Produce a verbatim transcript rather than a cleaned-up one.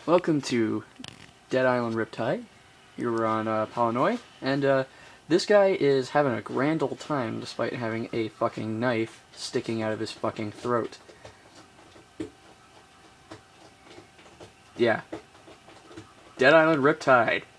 Welcome to Dead Island Riptide. You're on uh, Palanoi, and uh, this guy is having a grand old time despite having a fucking knife sticking out of his fucking throat. Yeah. Dead Island Riptide.